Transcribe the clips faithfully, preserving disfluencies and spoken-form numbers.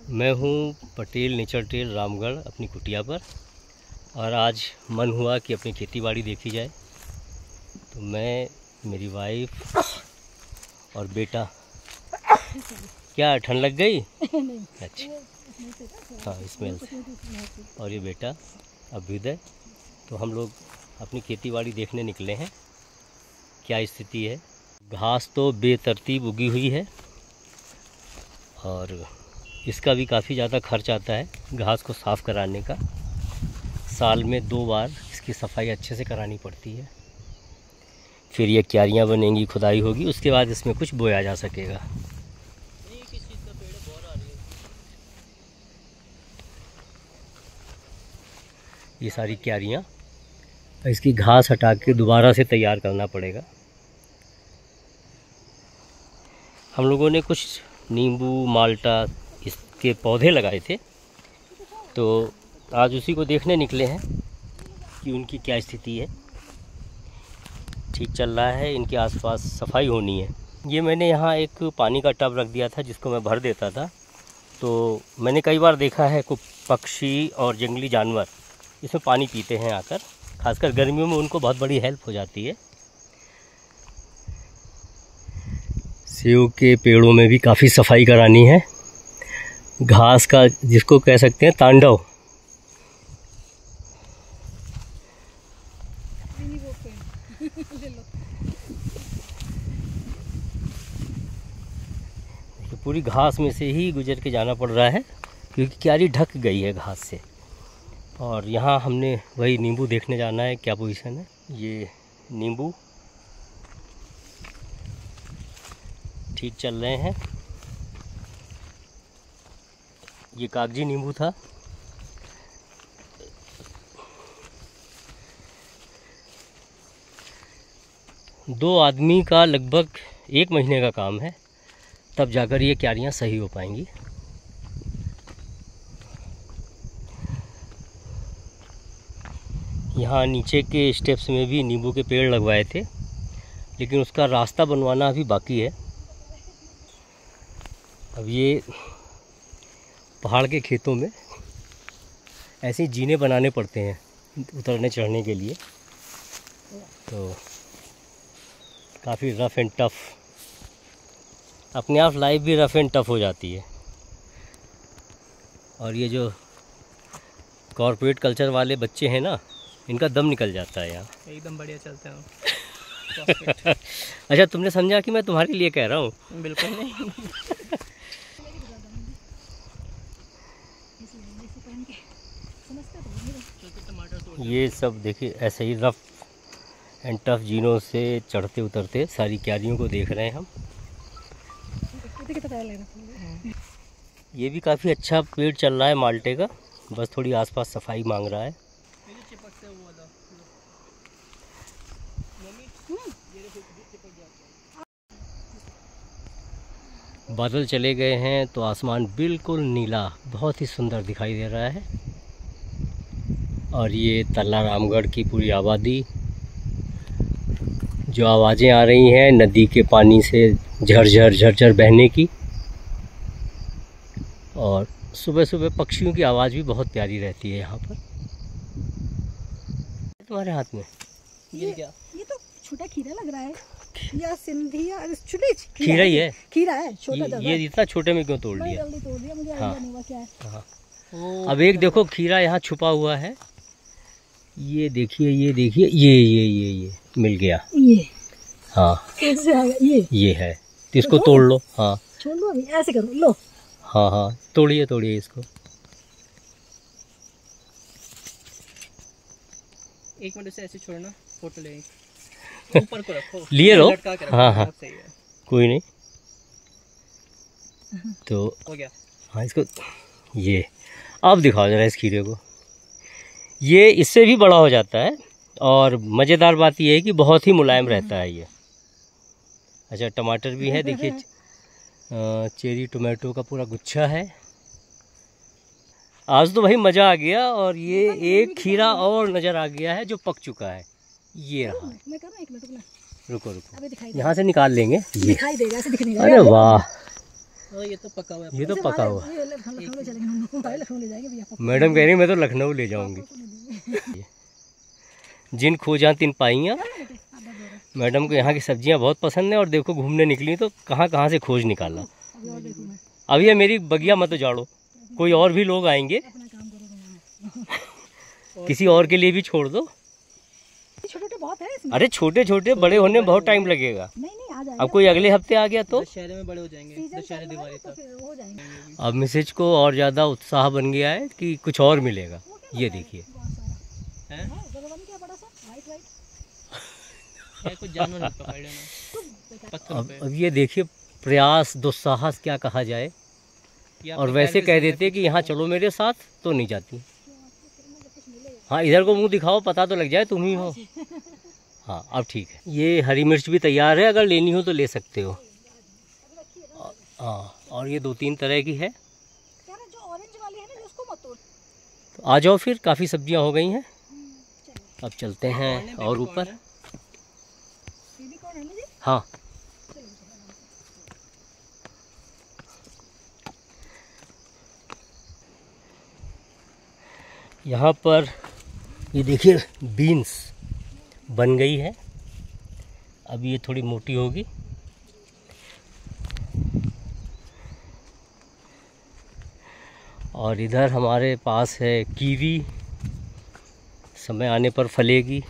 मैं हूँ Patel nature trail Ramgarh अपनी कुटिया पर, और आज मन हुआ कि अपनी खेती बाड़ी देखी जाए। तो मैं, मेरी वाइफ और बेटा। क्या ठंड लग गई? अच्छा, हाँ स्मेल से। और ये बेटा अभ्युदय। तो हम लोग अपनी खेती बाड़ी देखने निकले हैं, क्या स्थिति है। घास तो बेतरतीब उगी हुई है और इसका भी काफ़ी ज़्यादा खर्च आता है घास को साफ़ कराने का। साल में दो बार इसकी सफाई अच्छे से करानी पड़ती है। फिर ये क्यारियाँ बनेंगी, खुदाई होगी, उसके बाद इसमें कुछ बोया जा सकेगा। ये सारी क्यारियाँ, इसकी घास हटा के दोबारा से तैयार करना पड़ेगा। हम लोगों ने कुछ नींबू, माल्टा इसके पौधे लगाए थे, तो आज उसी को देखने निकले हैं कि उनकी क्या स्थिति है। ठीक चल रहा है, इनके आसपास सफाई होनी है। ये मैंने यहाँ एक पानी का टब रख दिया था जिसको मैं भर देता था। तो मैंने कई बार देखा है कुछ पक्षी और जंगली जानवर इसमें पानी पीते हैं आकर, खासकर गर्मियों में उनको बहुत बड़ी हेल्प हो जाती है। सेब के पेड़ों में भी काफ़ी सफाई करानी है। घास का जिसको कह सकते हैं तांडव। पूरी घास में से ही गुजर के जाना पड़ रहा है क्योंकि क्यारी ढक गई है घास से। और यहाँ हमने वही नींबू देखने जाना है, क्या पोजीशन है। ये नींबू ठीक चल रहे हैं। ये कागजी नींबू था। दो आदमी का लगभग एक महीने का काम है, तब जाकर ये क्यारियाँ सही हो पाएंगी। यहाँ नीचे के स्टेप्स में भी नींबू के पेड़ लगवाए थे, लेकिन उसका रास्ता बनवाना अभी बाकी है। अब ये पहाड़ के खेतों में ऐसे जीने बनाने पड़ते हैं उतरने चढ़ने के लिए, तो काफ़ी रफ़ एंड टफ़, अपने आप लाइफ भी रफ़ एंड टफ़ हो जाती है। और ये जो कॉर्पोरेट कल्चर वाले बच्चे हैं ना, इनका दम निकल जाता है यहाँ। एकदम बढ़िया चलते हैं। अच्छा, तुमने समझा कि मैं तुम्हारे लिए कह रहा हूँ? बिल्कुल नहीं। ये सब देखिए ऐसे ही रफ़ एंड टफ़ जीनों से चढ़ते उतरते सारी क्यारियों को देख रहे हैं हम। ये भी काफ़ी अच्छा पेड़ चल रहा है माल्टे का, बस थोड़ी आसपास सफाई मांग रहा है। बादल चले गए हैं तो आसमान बिल्कुल नीला, बहुत ही सुंदर दिखाई दे रहा है। और ये तल्ला रामगढ़ की पूरी आबादी, जो आवाज़ें आ रही हैं नदी के पानी से झरझर झरझर बहने की, और सुबह सुबह पक्षियों की आवाज़ भी बहुत प्यारी रहती है यहाँ पर। तुम्हारे हाथ में ये क्या? ये तो छोटा खीरा लग रहा है या सिंधी या छोटे खीरा ही है। खीरा है छोटा। ये, ये इतना छोटे में क्यों तोड़ लिया? जल्दी तोड़ दिया, मुझे आइडिया नहीं हुआ क्या है। हाँ। अब एक देखो खीरा यहाँ छुपा हुआ है, ये देखिए, ये देखिए, ये ये ये ये मिल गया। ये हाँ कैसे आ गया? ये ये है, तो इसको तोड़ लो। हाँ छोड़ लो, अभी ऐसे करो, लो। हाँ हाँ तोड़िए तोड़िए इसको। एक मिनट से ऐसे छोड़ना, फोटो ले ऊपर को रखो। लिए लो। हाँ हाँ सही है, कोई नहीं। तो हो गया। हाँ इसको, ये अब दिखाओ जरा इस खीरे को। ये इससे भी बड़ा हो जाता है और मज़ेदार बात यह है कि बहुत ही मुलायम रहता है ये। अच्छा, टमाटर भी है, देखिए चेरी टोमेटो का पूरा गुच्छा है। आज तो भाई मज़ा आ गया। और ये एक खीरा और नज़र आ गया है जो पक चुका है, ये रहा। मैं कर रहा हूं, एक मिनट रुकना। रुको रुको, अबे दिखाई यहाँ से निकाल लेंगे। ये दिखाई देगा, ऐसे दिखने अरे वाह, और ये तो पका हुआ है। ये तो पका हुआ। ये लखनऊ लखनऊ ले चलेंगे हम लोग, भाई लखनऊ ले जाएंगे भैया। मैडम कह रही मैं तो लखनऊ ले जाऊंगी। जिन खोजा तिन पाइयाँ। मैडम को यहाँ की सब्जियाँ बहुत पसंद है और देखो घूमने निकली तो कहाँ कहाँ से खोज निकाला। अभी और देखूँ मैं, अब ये मेरी बगिया मत उजाड़ो, कोई और भी लोग आएंगे, अपना काम करोगे। किसी और के लिए भी छोड़ दो। छोटे छोटे बहुत है इसमें। अरे छोटे छोटे बड़े होने में बहुत टाइम लगेगा। नहीं नहीं आ जाएगा। अब कोई अगले हफ्ते आ गया तो दशहरे में बड़े हो जाएंगे, सीजन दशहरे चल रहा है दिवाली तो तक। फिर हो जाएंगे। अब मिसेज को और ज़्यादा उत्साह बन गया है कि कुछ और मिलेगा। ये देखिए बहुत सारा हैं? हाँ, गगन क्या बड़ा सा वाइट वाइट। क्या कुछ जानवर नहीं पकड़ लेना पत्थर अब पे। अब ये देखिए प्रयास दुस्साहस क्या कहा जाए। ये और आपके वैसे पैर कह पे देते कि यहाँ चलो मेरे साथ तो नहीं जाती। हाँ इधर को मुंह दिखाओ पता तो लग जाए तुम ही हो। हाँ अब ठीक है। ये हरी मिर्च भी तैयार है, अगर लेनी हो तो ले सकते हो। हाँ और ये दो तीन तरह की है। यार जो ऑरेंज वाली है ना, जो उसको मत तोड़। तो आ जाओ फिर, काफ़ी सब्जियां हो गई हैं। अब चलते हैं और ऊपर। बेबी कौन है मुझे? हाँ यहाँ पर ये देखिए बीन्स बन गई है। अब ये थोड़ी मोटी होगी। और इधर हमारे पास है कीवी, समय आने पर फलेगी।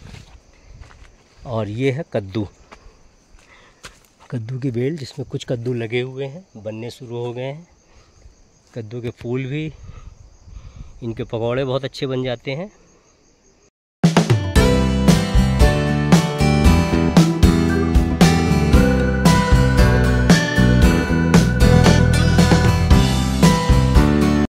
और ये है कद्दू, कद्दू की बेल जिसमें कुछ कद्दू लगे हुए हैं, बनने शुरू हो गए हैं। कद्दू के फूल भी, इनके पकौड़े बहुत अच्छे बन जाते हैं।